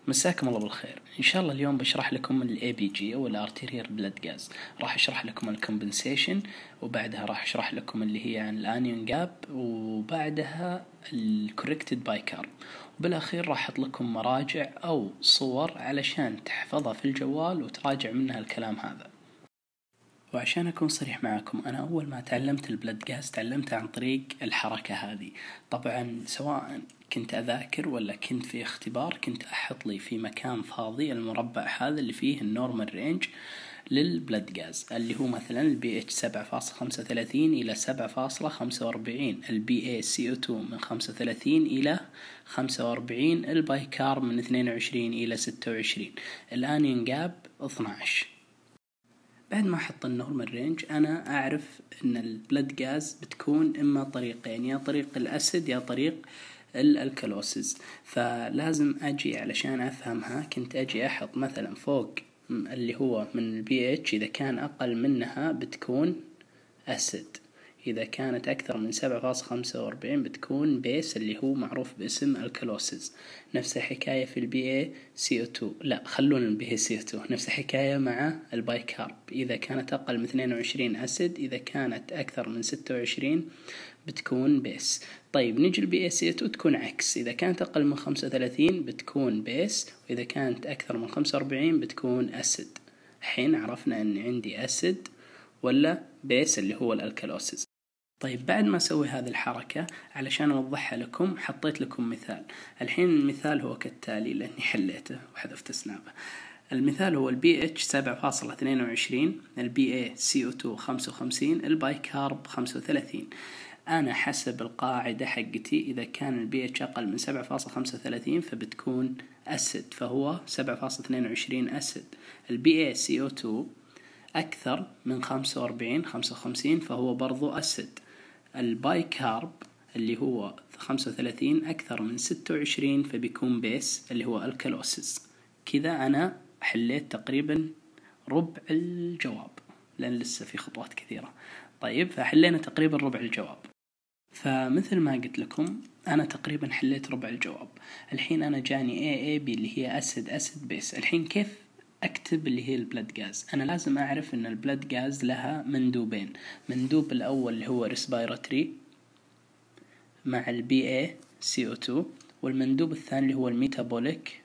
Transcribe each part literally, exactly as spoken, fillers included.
مساكم الله بالخير. ان شاء الله اليوم بشرح لكم الاي بي جي او الارتيريال بلاد جاز. راح اشرح لكم الكومبنسيشن، وبعدها راح اشرح لكم اللي هي عن الانيون جاب، وبعدها الكوركتد بايكارب، وبالاخير راح احط لكم مراجع او صور علشان تحفظها في الجوال وتراجع منها الكلام هذا. وعشان أكون صريح معكم، أنا أول ما تعلمت البلاد جاز تعلمت عن طريق الحركة هذه. طبعا سواء كنت أذاكر ولا كنت في اختبار، كنت أحط لي في مكان فاضي المربع هذا اللي فيه النورمال رينج للبلاد جاز، اللي هو مثلا البي اتش سبعة فاصلة خمسة وثلاثين إلى سبعة فاصلة خمسة وأربعين، البي اي سي او تو من خمسة وثلاثين إلى خمسة وأربعين، البايكار من اثنين وعشرين إلى ستة وعشرين، الانيون جاب اثني عشر. بعد ما أحط النورمال رينج أنا أعرف أن البلاد جاز بتكون إما طريقين، يا طريق الأسيد يا طريق الألكالوسيز. فلازم أجي علشان أفهمها كنت أجي أحط مثلا فوق اللي هو من البي اتش، إذا كان أقل منها بتكون أسيد، إذا كانت أكثر من سبعة فاصلة خمسة وأربعين بتكون بيس اللي هو معروف باسم الكالوسيز. نفس الحكاية في البي اي سي او تو، لا خلونا البي اي سي او تو. نفس الحكاية مع البايكارب، إذا كانت أقل من اثنين وعشرين أسيد، إذا كانت أكثر من ستة وعشرين بتكون بيس. طيب نيجي البي اي سي او تو تكون عكس، إذا كانت أقل من خمسة وثلاثين بتكون بيس، وإذا كانت أكثر من خمسة وأربعين بتكون أسيد. الحين عرفنا أن عندي أسيد ولا بيس اللي هو الألكالوسيز. طيب بعد ما أسوي هذه الحركة علشان أوضحها لكم، حطيت لكم مثال. الحين المثال هو كالتالي لأني حليته وحذفت سنابه. المثال هو البي اتش سبعة فاصلة اثنين وعشرين، البي اي سي او تو خمسة وخمسين، البايكارب خمسة وثلاثين. أنا حسب القاعدة حقتي إذا كان البي اتش أقل من سبعة فاصلة خمسة وثلاثين فبتكون أسيد، فهو سبعة فاصلة اثنين وعشرين أسيد. البي اي سي او تو أكثر من خمسة وأربعين خمسة وخمسين فهو برضو أسيد. البايكارب اللي هو خمسة وثلاثين أكثر من ستة وعشرين فبيكون بيس اللي هو الكالوسيز. كذا أنا حليت تقريبا ربع الجواب، لأن لسه في خطوات كثيرة. طيب فحلينا تقريبا ربع الجواب. فمثل ما قلت لكم أنا تقريبا حليت ربع الجواب. الحين أنا جاني A A B اللي هي أسيد أسيد بيس. الحين كيف أكتب اللي هي البلاد جاز؟ أنا لازم أعرف أن البلاد جاز لها مندوبين. مندوب الأول اللي هو ريسبيراتوري مع البي اي سي او تو، والمندوب الثاني اللي هو الميتابوليك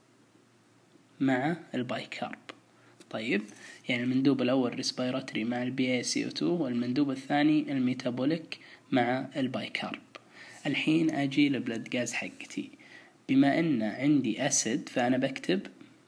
مع البايكارب. طيب يعني المندوب الأول ريسبيراتوري مع البي اي سي او تو، والمندوب الثاني الميتابوليك مع البايكارب. الحين أجي للبلاد جاز حقتي، بما أن عندي أسيد فأنا بكتب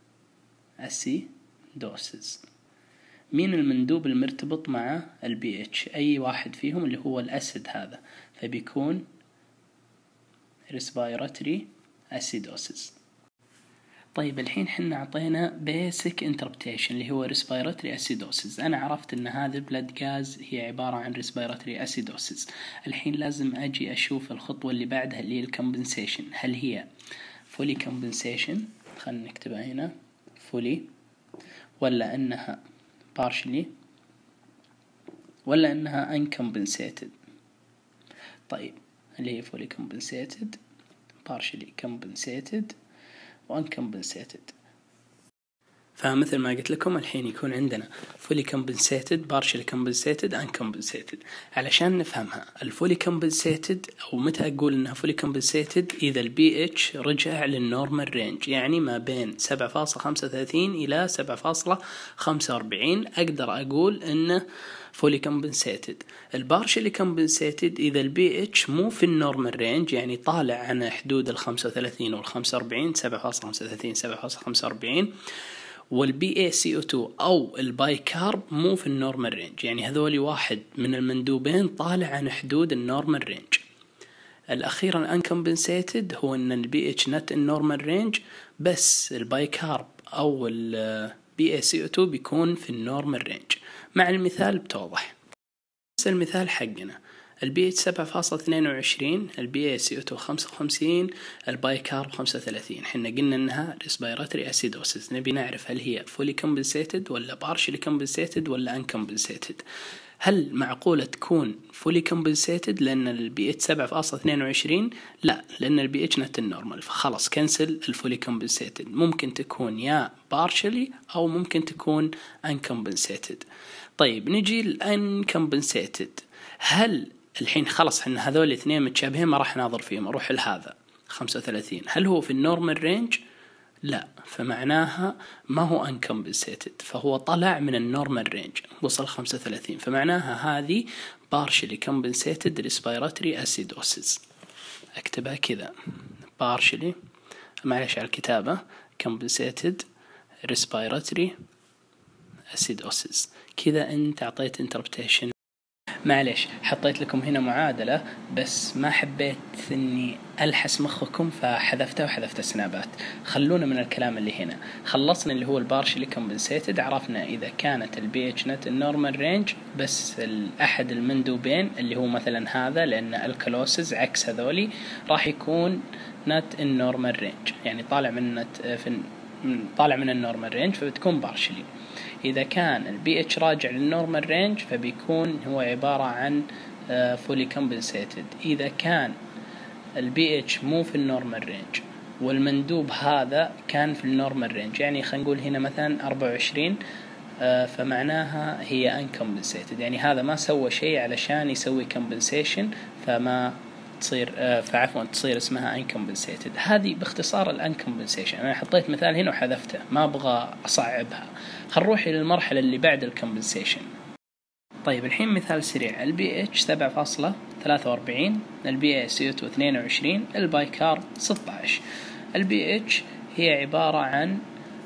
أسيدوسيس. مين المندوب المرتبط مع البي اتش؟ أي واحد فيهم اللي هو الأسيد هذا، فبيكون respiratory acidosis. طيب الحين حنا عطينا basic interpretation اللي هو respiratory acidosis. أنا عرفت أن هذا البلاد جاز هي عبارة عن respiratory acidosis. الحين لازم أجي أشوف الخطوة اللي بعدها اللي هي الكمبنسيشن. هل هي fully compensation، خلنا نكتبها هنا fully، ولا أنها partially، ولا أنها uncompensated؟ طيب اللي هي fully compensated، partially compensated، uncompensated. فمثل ما قلت لكم الحين يكون عندنا fully compensated، partially compensated، uncompensated. علشان نفهمها الفولي compensated أو متى أقول إنها fully compensated، إذا البي اتش رجع للنورمال رينج، يعني ما بين سبعة فاصلة خمسة وثلاثين إلى سبعة فاصلة خمسة وأربعين أقدر أقول إنه fully compensated. البارشلي compensated إذا البي اتش مو في النورمال رينج، يعني طالع عن حدود الخمسة وثلاثين والخمسة وأربعين، سبعة فاصلة خمسة وثلاثين سبعة فاصلة خمسة وأربعين، والبي اي سي او تو أو البايكارب مو في النورمال رينج، يعني هذولي واحد من المندوبين طالع عن حدود النورمال رينج. الأخير الانكمبنسيتد هو أن البي اتش نت النورمال رينج، بس البايكارب أو البي اي سي او تو بيكون في النورمال رينج. مع المثال بتوضح. نفس المثال حقنا البي اتش سبعة فاصلة اثنين وعشرين، البي اي سي او تو خمسة وخمسين، البايكارب خمسة وثلاثين. حنا قلنا انها respiratory acidosis. نبي نعرف هل هي fully compensated ولا partially compensated ولا uncompensated. هل معقولة تكون fully compensated لأن البي اتش سبعة فاصلة اثنين وعشرين؟ لا، لأن البي اتش نت النورمال، فخلص كنسل الفولي compensated. ممكن تكون يا partially أو ممكن تكون uncompensated. طيب نجي ال uncompensated. هل الحين خلص إحنا هذول الاثنين متشابهين ما راح ناظر فيهم، أروح لهذا خمسة وثلاثين، هل هو في النورمال رينج؟ لا، فمعناها ما هو uncompensated، فهو طلع من النورمال رينج وصل خمسة وثلاثين، فمعناها هذه partially compensated respiratory acidosis. اكتبها كذا partially، معلش على الكتابة، compensated respiratory acidosis. كذا انت اعطيت interpretation. معلش حطيت لكم هنا معادلة بس ما حبيت اني الحس مخكم فحذفتها وحذفت سنابات. خلونا من الكلام اللي هنا. خلصنا اللي هو البارشلي كومبنسيتد، عرفنا اذا كانت البي اتش نت النورمال رينج بس احد المندوبين اللي هو مثلا هذا، لان الكالوسز عكس هذولي راح يكون نت النورمال رينج، يعني طالع من نت في طالع من النورمال رينج فبتكون بارشلي. إذا كان البي اتش راجع للنورمال رينج فبيكون هو عبارة عن فولي كومبنسيتد. إذا كان البي اتش مو في النورمال رينج والمندوب هذا كان في النورمال رينج، يعني خلينا نقول هنا مثلا أربعة وعشرين، فمعناها هي uncompensated، يعني هذا ما سوى شيء علشان يسوي compensation فما تصير فعفوا تصير اسمها uncompensated. هذه باختصار ال uncompensated. أنا حطيت مثال هنا وحذفته، ما أبغى أصعبها. خل نروح إلى المرحلة اللي بعد ال compensation. طيب الحين مثال سريع، ال بي اتش سبعة فاصلة ثلاثة وأربعين، ال بي اي سي او تو اثنين وعشرين، البايكارب ستة عشر. ال بي اتش هي عبارة عن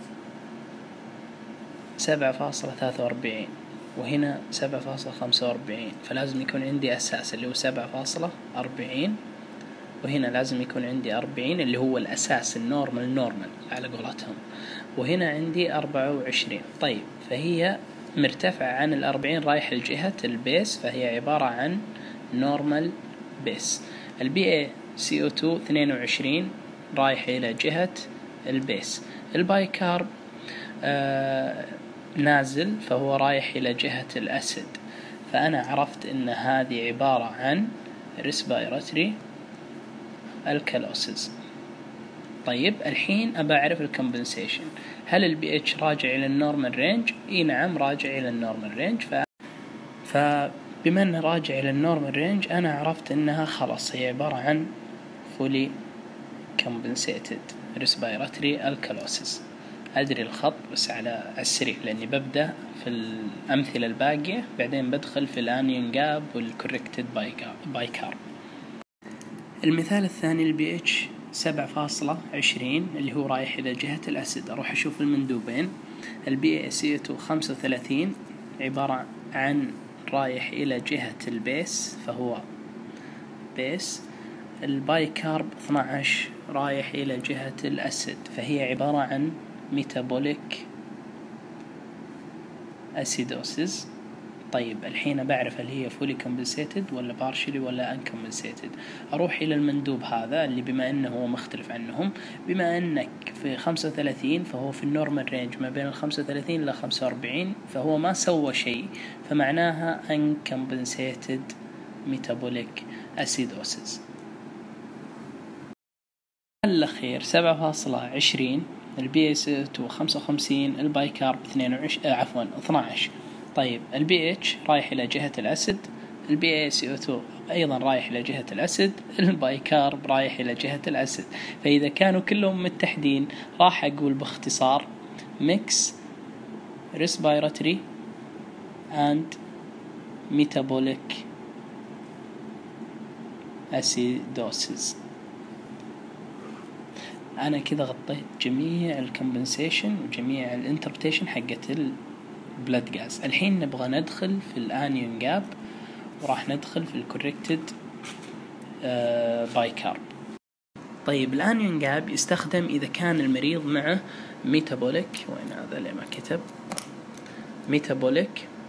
سبعة فاصلة ثلاثة وأربعين وهنا سبعة فاصلة خمسة وأربعين، فلازم يكون عندي أساس اللي هو سبعة فاصلة أربعين، وهنا لازم يكون عندي أربعين اللي هو الأساس النورمال نورمال على قولتهم، وهنا عندي أربعة وعشرين. طيب فهي مرتفعة عن الأربعين رايح لجهة البيس، فهي عبارة عن نورمال بيس. البي اي سي او تو اثنين وعشرين رايح إلى جهة البيس. البايكارب آه نازل فهو رايح إلى جهة الأسد، فأنا عرفت إن هذه عبارة عن respiratory alkalosis. طيب الحين أبى أعرف الكمبنسيشن، هل البي اتش راجع إلى النورمال رينج؟ إيه نعم راجع إلى النورمال رينج. ف... فبما أنه راجع إلى النورمال رينج أنا عرفت إنها خلاص هي عبارة عن fully compensated respiratory alkalosis. أدري الخط بس على السريع لأني ببدأ في الأمثلة الباقية بعدين بدخل في الانيون جاب والكوركتد بايكارب. المثال الثاني البي اتش سبعة فاصلة عشرين اللي هو رايح إلى جهة الأسد. أروح أشوف المندوبين، البي اي سي تو خمسة وثلاثين عبارة عن رايح إلى جهة البيس فهو بيس. البايكارب اثنا عشر رايح إلى جهة الأسد فهي عبارة عن metabolic acidosis. طيب الحين بعرف هل هي fully compensated ولا partially ولا uncompensated. أروح إلى المندوب هذا اللي بما أنه هو مختلف عنهم، بما أنك في خمسة وثلاثين فهو في النورمال رينج ما بين الخمسة وثلاثين إلى خمسة وأربعين، فهو ما سوى شيء، فمعناها uncompensated metabolic acidosis. الأخير سبعة فاصلة عشرين، البي اس تو خمسة وخمسين، البايكارب اثنين وعشرين عفوا اثنا عشر. طيب البي اتش رايح إلى جهة الأسد، البي اي سي او تو أيضا رايح إلى جهة الأسد، البايكارب رايح إلى جهة الأسد. فإذا كانوا كلهم متحدين راح أقول باختصار mix respiratory and metabolic acidosis. أنا كذا غطيت جميع الكمبنسيشن وجميع الانتربريتيشن حقت البلاد جاز. الحين نبغى ندخل في الانيون جاب وراح ندخل في الكوركتد بايكارب. طيب الانيون جاب يستخدم إذا كان المريض معه ميتابوليك، وين هذا اللي ما كتب ميتابوليك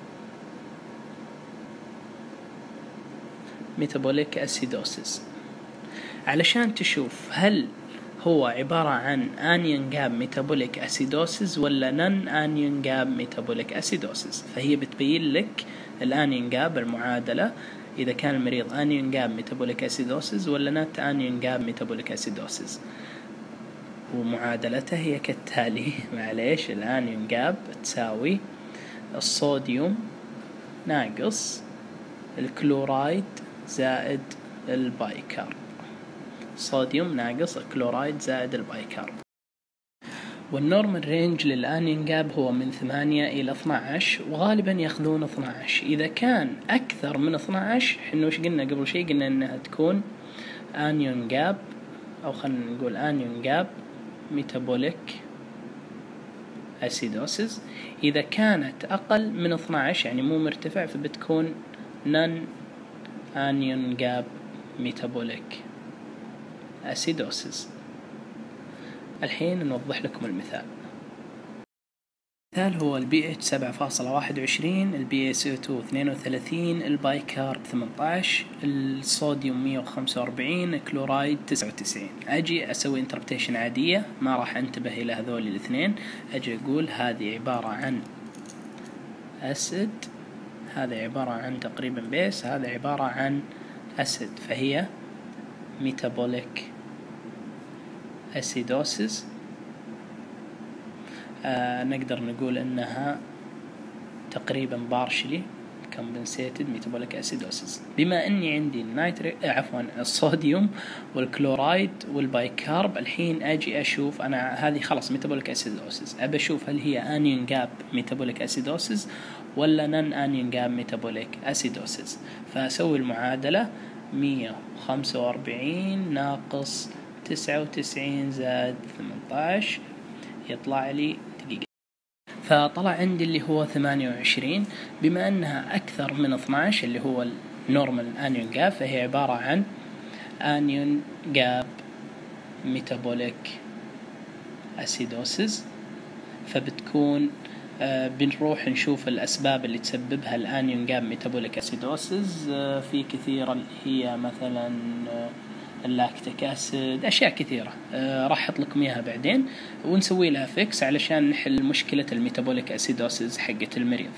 ميتابوليك أسيدوسيس، علشان تشوف هل هو عبارة عن anion gap metabolic acidosis ولا non anion gap metabolic acidosis. فهي بتبين لك الanion gap المعادلة إذا كان المريض anion gap metabolic acidosis ولا not anion gap metabolic acidosis. ومعادلتها هي كالتالي، معليش، الانيون جاب تساوي الصوديوم ناقص الكلورايد زائد البايكارب. صوديوم ناقص الكلورايد زائد البايكارب. والنورمال رينج للانيون جاب هو من ثمانية إلى اثنى عشر، وغالبا ياخذون اثنى عشر. إذا كان أكثر من اثنى عشر، إحنا وش قلنا قبل شيء؟ قلنا إنها تكون انيون جاب، أو خلينا نقول انيون جاب metabolic acidosis. إذا كانت أقل من اثنى عشر يعني مو مرتفع، فبتكون non anion gap metabolic acidosis. الحين نوضح لكم المثال. المثال هو ال بي اتش سبعة فاصلة واحد وعشرين، ال بي اس او اثنين اثنين وثلاثين، البايكارب ثمانية عشر، الصوديوم مية وخمسة وأربعين، الكلورايد تسعة وتسعين. أجي أسوي انتربتيشن عادية، ما راح أنتبه إلى هذول الاثنين. أجي أقول هذه عبارة عن أسيد، هذا عبارة عن تقريبا بيس، هذا عبارة عن أسيد، فهي metabolic acidosis. آه نقدر نقول انها تقريبا partially compensated metabolic acidosis. بما اني عندي النيتريك آه عفوا الصوديوم والكلورايد والبايكارب، الحين اجي اشوف انا هذه خلاص metabolic acidosis، ابى اشوف هل هي anion gap metabolic acidosis ولا non anion gap metabolic acidosis. فاسوي المعادلة مية وخمسة وأربعين ناقص تسعة وتسعين زائد ثمانية عشر، يطلع لي دقيقة. فطلع عندي اللي هو ثمانية وعشرين. بما أنها أكثر من اثنى عشر اللي هو النورمال آنيون جاب، فهي عبارة عن آنيون جاب ميتابوليك أسيدوسيس. فبتكون آه بنروح نشوف الأسباب اللي تسببها الآنيون جاب ميتابوليك أسيدوسيس. آه في كثيرة اللي هي مثلا آه اللاكتيك أسيد، أشياء كثيرة آه راح أحط لكم إياها بعدين، ونسوي لها فيكس علشان نحل مشكلة الميتابوليك أسيدوسيس حقة المريض.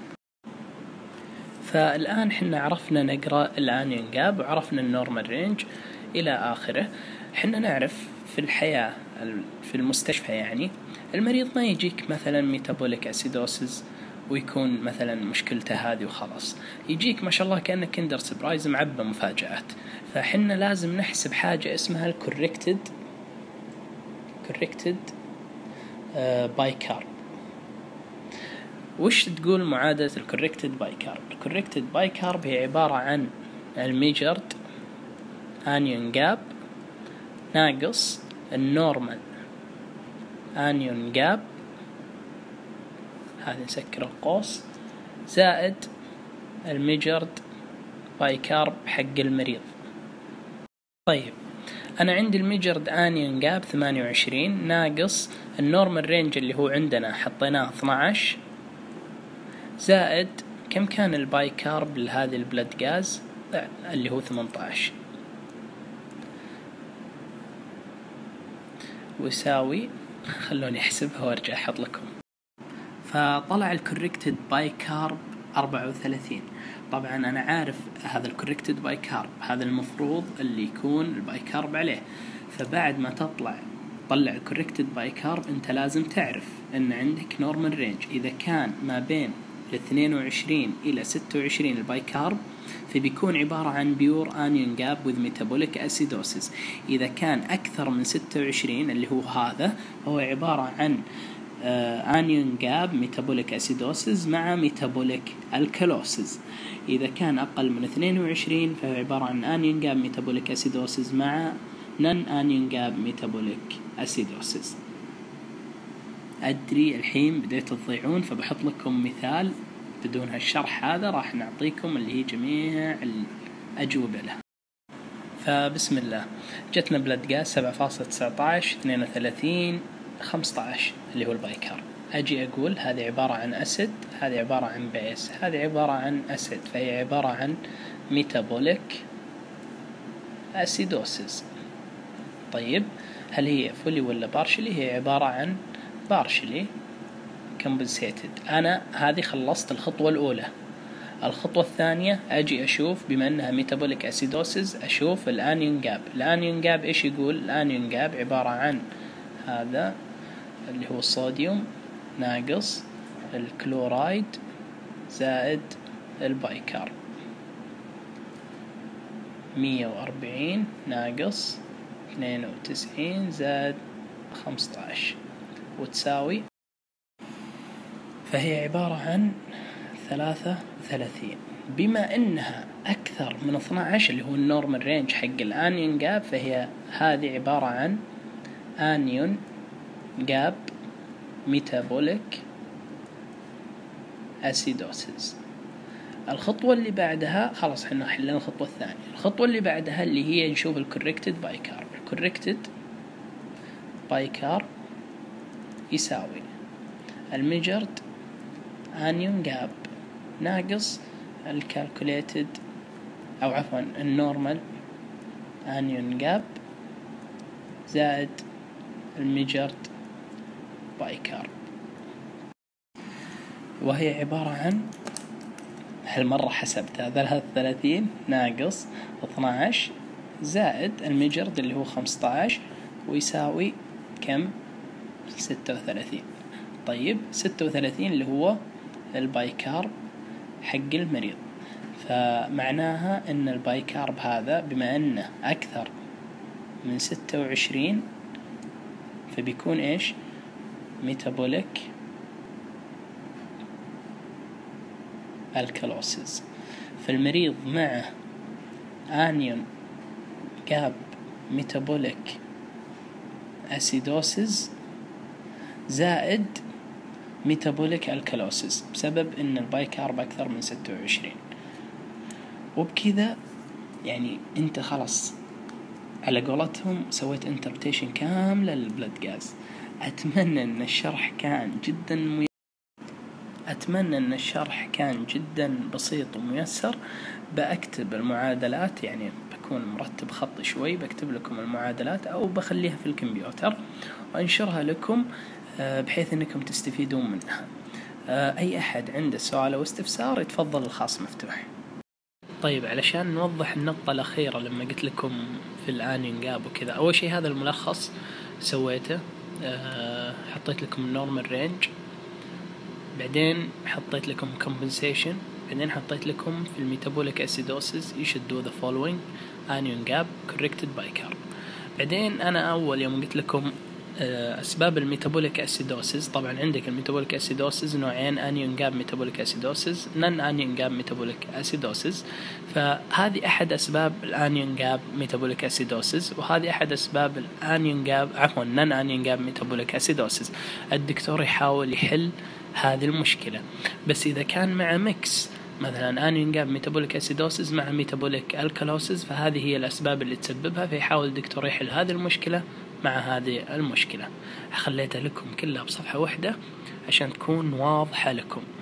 فالآن حنا عرفنا نقرأ الآنيون جاب، وعرفنا النورمال رينج إلى آخره. حنا نعرف في الحياة في المستشفى يعني المريض ما يجيك مثلا ميتابوليك أسيدوسيس ويكون مثلا مشكلته هذه وخلاص، يجيك ما شاء الله كأنك كندر سبرايز معبى مفاجآت. فحنا لازم نحسب حاجة اسمها الكوركتد كوركتد بايكارب. وش تقول معادلة الكوركتد بايكارب؟ الكوركتد بايكارب هي عبارة عن الميجرد آنيون جاب ناقص النورمال آنيون جاب، هذا نسكر القوس، زائد الميجرد بايكارب حق المريض. طيب أنا عندي الميجرد آنيون جاب ثمانية وعشرين ناقص النورمال رينج اللي هو عندنا حطيناه اثنى عشر، زائد كم كان البايكارب لهذه البلد غاز اللي هو ثمانية عشر، ويساوي، خلوني أحسبها وأرجع أحط لكم. فطلع الكوركتد بايكارب أربعة وثلاثين. طبعا أنا عارف هذا الكوركتد بايكارب، هذا المفروض اللي يكون البايكارب عليه. فبعد ما تطلع طلع الكوركتد بايكارب، أنت لازم تعرف أن عندك نورمال رينج. إذا كان ما بين اثنين وعشرين إلى ستة وعشرين البايكارب، فبيكون عبارة عن بيور آنيون جاب with metabolic acidosis. إذا كان أكثر من ستة وعشرين اللي هو هذا، هو عبارة عن آنيون جاب ميتابوليك أسيدوسيس مع ميتابوليك الكالوسيس. إذا كان أقل من اثنين وعشرين فهو عبارة عن آنيون جاب ميتابوليك أسيدوسيس مع نون آنيون جاب ميتابوليك أسيدوسيس. أدري الحين بديت تضيعون، فبحط لكم مثال بدون هالشرح هذا، راح نعطيكم اللي هي جميع الأجوبة له. فبسم الله، جتنا بلد غاز سبعة فاصلة تسعة عشر اثنين وثلاثين خمسة عشر اللي هو البايكارب. أجي أقول هذه عبارة عن أسيد، هذه عبارة عن بيس، هذه عبارة عن أسيد، فهي عبارة عن ميتابوليك أسيدوسيس. طيب هل هي fully ولا partially؟ هي عبارة عن partially compensated. أنا هذه خلصت الخطوة الأولى. الخطوة الثانية أجي أشوف بما أنها metabolic acidosis أشوف الانيون جاب. الانيون جاب إيش يقول؟ الانيون جاب عبارة عن هذا اللي هو الصوديوم ناقص الكلورايد زائد البايكارب، مية وأربعين ناقص اثنين وتسعين زائد خمسة عشر وتساوي، فهي عبارة عن ثلاثة وثلاثين. بما انها اكثر من اثني عشر اللي هو النورمال رينج حق الانيون جاب، فهي هذه عبارة عن انيون جاب ميتابوليك اسيدوسيس. الخطوة اللي بعدها خلاص احنا حلنا الخطوة الثانية. الخطوة اللي بعدها اللي هي نشوف الكوركتد بايكارب. الكوركتد بايكارب يساوي الميجرد انيون جاب ناقص الكالكوليتد او عفوا النورمال انيون جاب زائد الميجرد بايكارب، وهي عبارة عن هالمرة حسبتها ثلاثة وثلاثين ناقص اثني عشر زائد الميجرد اللي هو خمسة عشر ويساوي كم؟ ستة وثلاثين. طيب ستة وثلاثين اللي هو البايكارب حق المريض، فمعناها ان البايكارب هذا بما انه اكثر من ستة وعشرين فبيكون ايش؟ ميتابوليك الكالوسيس. فالمريض مع انيون جاب ميتابوليك اسيدوسيس زائد ميتابوليك الكالوسيس بسبب ان البايكارب اكثر من ستة وعشرين. وبكذا يعني انت خلاص على قولتهم سويت انتربريتيشن كاملة للبلد غاز. اتمنى ان الشرح كان جدا مي... اتمنى ان الشرح كان جدا بسيط وميسر. بأكتب المعادلات، يعني بكون مرتب خط شوي، بكتب لكم المعادلات او بخليها في الكمبيوتر وانشرها لكم بحيث انكم تستفيدون منها. اي احد عنده سؤال او استفسار يتفضل، الخاص مفتوح. طيب علشان نوضح النقطة الأخيرة لما قلت لكم في الانيون جاب وكذا، أول شيء هذا الملخص سويته، أه حطيت لكم النورمال رينج، بعدين حطيت لكم compensation، بعدين حطيت لكم في الميتابوليك acidosis you should do the following anion gap corrected by carb. بعدين أنا أول يوم قلت لكم أسباب الميتابوليك أسيدوسيس، طبعا عندك الميتابوليك أسيدوسيس نوعين، أنيون جاب ميتابوليك أسيدوسيس، نون أنيون جاب ميتابوليك أسيدوسيس. فهذه أحد أسباب الأنيون جاب ميتابوليك أسيدوسيس، وهذه أحد أسباب الأنيون جاب عفوا نون أنيون جاب ميتابوليك أسيدوسيس. الدكتور يحاول يحل هذه المشكلة، بس إذا كان مع ميكس مثلا انيون جاب ميتابوليك اسيدوسيس مع ميتابوليك الكالوسيس، فهذه هي الأسباب اللي تسببها، فيحاول الدكتور يحل هذه المشكلة مع هذه المشكلة. خليتها لكم كلها بصفحة واحدة عشان تكون واضحة لكم.